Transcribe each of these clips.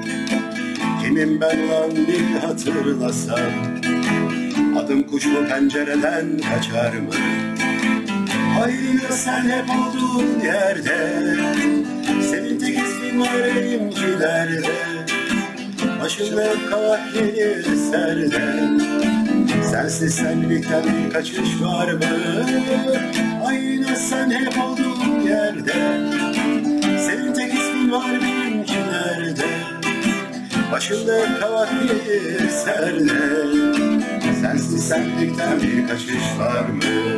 Kimim ben lan bir hatırlasam, adım kuş mu pencereden kaçar mı? Hayır sen hep olduğun yerde, senin tek ismin var benimkilerde. Başımda hep kavak gelir serde, sensiz senlikten bir kaçış var mı? Aynı sen hep olduğun yerde, senin tek ismin var benimkilerde. Başımda hep kavak gelir serde, sensiz senlikten bir kaçış var mı?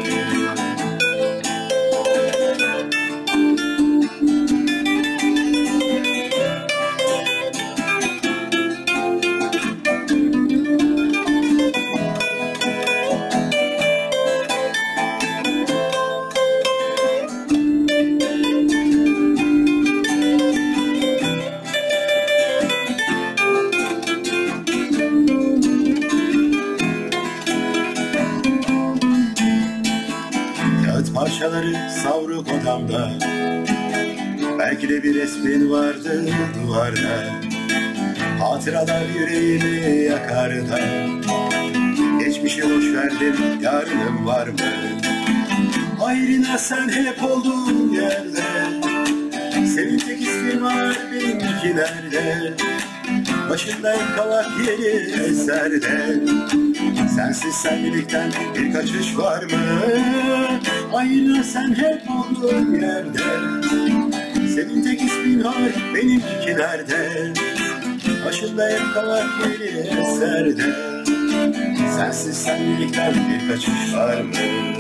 Parçaları savruk odamda, belki de bir resmin vardı duvarda. Hatıralar yüreğimi yakar da, geçmişi boş verdim, yarınım var mı? Ayrına sen hep olduğun yerde, senin tek ismin var benimkilerde. Başında hep kavak gelir eserde, sensiz senlikten bir kaçış var mı? Aynı sen hep olduğun yerde, senin tek ismin var benimkilerde. Başında hep kavak gelir eserde, sensiz senlikten bir kaçış var mı?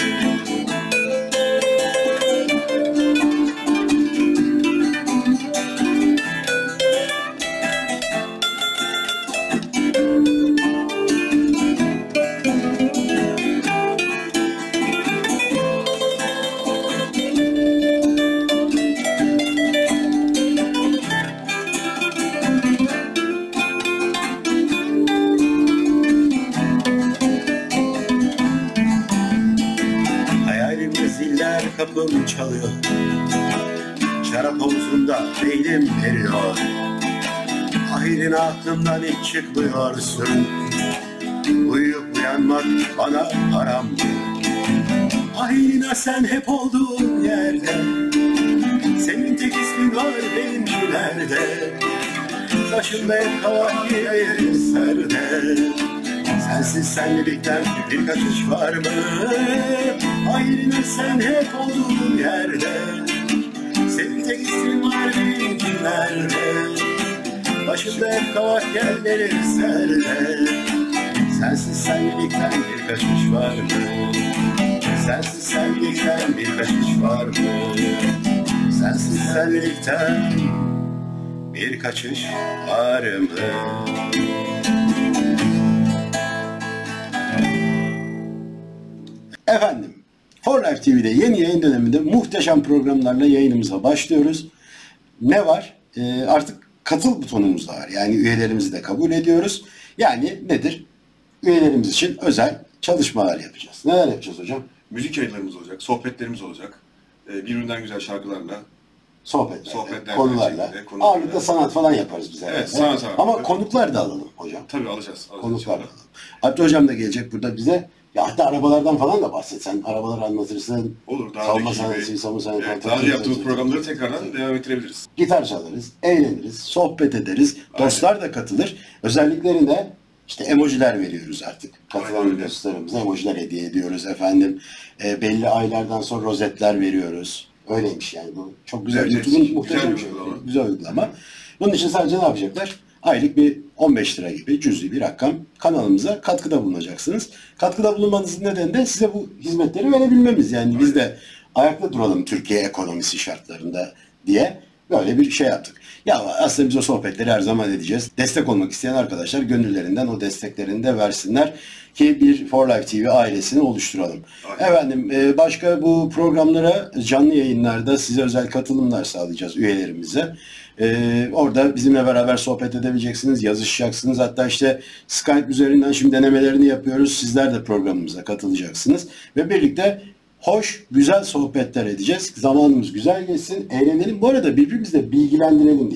Kapım çalıyor, şarap omzumda beynim eriyor. Ahirine aklımdan hiç çıkmıyorsun, uyuyup uyanmak bana haram. Ahirine sen hep olduğun yerde, senin tek ismin var benimkilerde. Başımda hep kavak gelir serde, sensiz senlikten bir kaçış var mı? Ayrına sen hep olduğun yerde, senin tek ismin var benimkilerde. Başımda hep kavak gelir serde, sensiz senlikten bir kaçış var mı? Sensiz senlikten bir kaçış var mı? Sensiz senlikten bir kaçış var mı? Efendim, For Life TV'de yeni yayın döneminde muhteşem programlarla yayınımıza başlıyoruz. Ne var? Artık katıl butonumuz da var. Yani üyelerimizi de kabul ediyoruz. Yani nedir? Üyelerimiz için özel çalışmalar yapacağız. Neler yapacağız hocam? Müzik yayınlarımız olacak, sohbetlerimiz olacak. Birbirinden güzel şarkılarla. Sohbetler, konularla. Ağırlıkta sanat falan yaparız biz. Evet, sanat. Ama konuklar da alalım hocam. Tabii alacağız. Konuklar da alalım. Abdü hocam da gelecek burada bize. Ya hatta arabalardan falan da bahsetsen, arabaları anlatırsın. Olur, savunma sanatı, savunma sanatı. Evet, daha önce yaptığımız programları tekrardan devam ettirebiliriz. Gitar çalarız, eğleniriz, sohbet ederiz. Aynen. Dostlar da katılır. Özelliklerine işte emojiler veriyoruz artık. Katılan dostlarımıza emojiler hediye ediyoruz efendim. Belli aylardan sonra rozetler veriyoruz. Öyleymiş yani bu. Çok güzel. YouTube'un muhteşem bir şey. Güzel uygulama. Bunun için sadece ne yapacaklar? Aylık bir 15 lira gibi cüzi bir rakam kanalımıza katkıda bulunacaksınız. Katkıda bulunmanızın nedeni de size bu hizmetleri verebilmemiz. Yani biz de ayakta duralım Türkiye ekonomisi şartlarında diye böyle bir şey yaptık. Ya aslında biz o sohbetleri her zaman edeceğiz. Destek olmak isteyen arkadaşlar gönüllerinden o desteklerini de versinler ki bir For Life TV ailesini oluşturalım. Aynen. Efendim başka bu programlara canlı yayınlarda size özel katılımlar sağlayacağız üyelerimize. Orada bizimle beraber sohbet edebileceksiniz, yazışacaksınız. Hatta işte Skype üzerinden şimdi denemelerini yapıyoruz. Sizler de programımıza katılacaksınız. Ve birlikte hoş, güzel sohbetler edeceğiz. Zamanımız güzel geçsin, eğlenelim. Bu arada birbirimizle bilgilendirelim diye.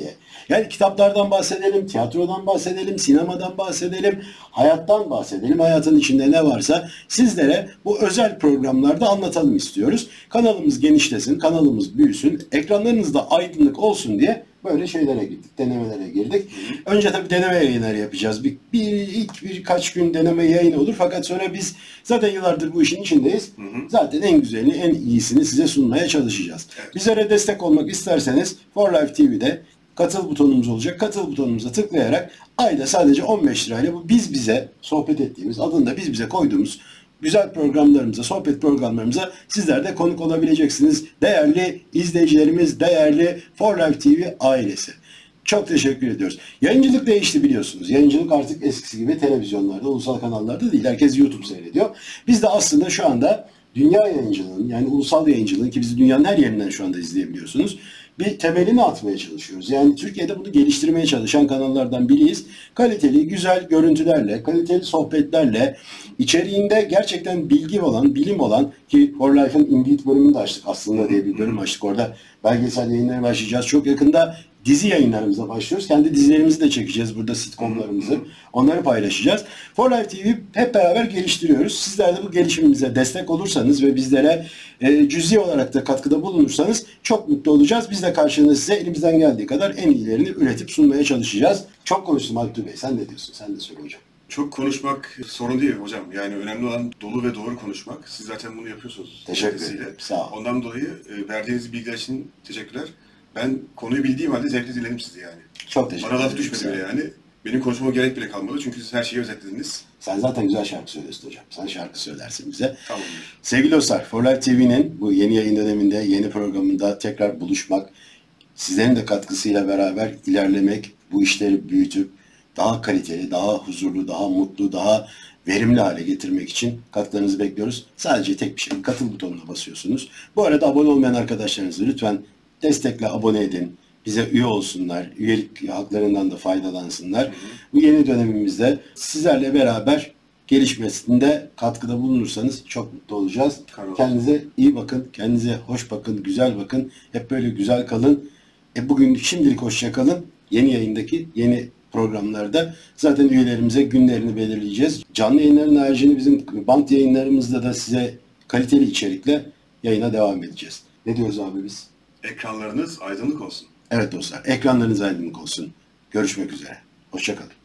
Yani kitaplardan bahsedelim, tiyatrodan bahsedelim, sinemadan bahsedelim, hayattan bahsedelim. Hayatın içinde ne varsa sizlere bu özel programlarda anlatalım istiyoruz. Kanalımız genişlesin, kanalımız büyüsün, ekranlarınızda aydınlık olsun diye böyle şeylere girdik, denemelere girdik. Önce tabii deneme yayınları yapacağız. İlk birkaç gün deneme yayını olur. Fakat sonra biz zaten yıllardır bu işin içindeyiz. Zaten en güzelini, en iyisini size sunmaya çalışacağız. Bizlere destek olmak isterseniz For Life TV'de katıl butonumuz olacak. Katıl butonumuza tıklayarak ayda sadece 15 lirayla bu biz bize sohbet ettiğimiz, adını da biz bize koyduğumuz güzel programlarımıza, sohbet programlarımıza sizler de konuk olabileceksiniz. Değerli izleyicilerimiz, değerli For Life TV ailesi. Çok teşekkür ediyoruz. Yayıncılık değişti biliyorsunuz. Yayıncılık artık eskisi gibi televizyonlarda, ulusal kanallarda değil. Herkes YouTube seyrediyor. Biz de aslında şu anda dünya yayıncılığının, yani ulusal yayıncılığın, ki bizi dünyanın her yerinden şu anda izleyebiliyorsunuz, bir temelini atmaya çalışıyoruz. Yani Türkiye'de bunu geliştirmeye çalışan kanallardan biriyiz. Kaliteli, güzel görüntülerle, kaliteli sohbetlerle, içeriğinde gerçekten bilgi olan, bilim olan, ki For Life'ın Indeed bölümünü de açtık aslında diye bir bölüm açtık. Orada belgesel yayınlara başlayacağız. Çok yakında dizi yayınlarımıza başlıyoruz. Kendi dizilerimizi de çekeceğiz burada, sitcomlarımızı. Onları paylaşacağız. For Life TV hep beraber geliştiriyoruz. Sizler de bu gelişimimize destek olursanız ve bizlere cüzi olarak da katkıda bulunursanız çok mutlu olacağız. Biz de karşılığında size elimizden geldiği kadar en iyilerini üretip sunmaya çalışacağız. Çok konuştum Altuğ Bey. Sen ne diyorsun? Sen de söyle hocam. Çok konuşmak sorun değil hocam. Yani önemli olan dolu ve doğru konuşmak. Siz zaten bunu yapıyorsunuz. Teşekkür ederim. Sağ ol. Ondan dolayı verdiğiniz bilgiler için teşekkürler. Ben konuyu bildiğim halde zevkle dinledim sizi yani. Çok teşekkür ederim. Bana laf düşmedi bile yani. Benim konuşmama gerek bile kalmadı çünkü siz her şeyi özetlediniz. Sen zaten güzel şarkı söylüyorsun hocam. Sen şarkı söylersin bize. Tamamdır. Sevgili dostlar, For Life TV'nin bu yeni yayın döneminde, yeni programında tekrar buluşmak, sizlerin de katkısıyla beraber ilerlemek, bu işleri büyütüp daha kaliteli, daha huzurlu, daha mutlu, daha verimli hale getirmek için katkılarınızı bekliyoruz. Sadece tek bir şey, katıl butonuna basıyorsunuz. Bu arada abone olmayan arkadaşlarınızı lütfen destekle abone edin. Bize üye olsunlar, üyelik haklarından da faydalansınlar. Bu yeni dönemimizde sizlerle beraber gelişmesinde katkıda bulunursanız çok mutlu olacağız. Kendinize iyi bakın, kendinize hoş bakın, güzel bakın. Hep böyle güzel kalın. Bugün şimdilik hoşça kalın. Yeni yayındaki yeni programlarda zaten üyelerimize günlerini belirleyeceğiz. Canlı yayınların haricinde bizim bant yayınlarımızda da size kaliteli içerikle yayına devam edeceğiz. Ne diyoruz abi biz? Ekranlarınız aydınlık olsun. Evet dostlar, ekranlarınız aydınlık olsun. Görüşmek üzere. Hoşça kalın.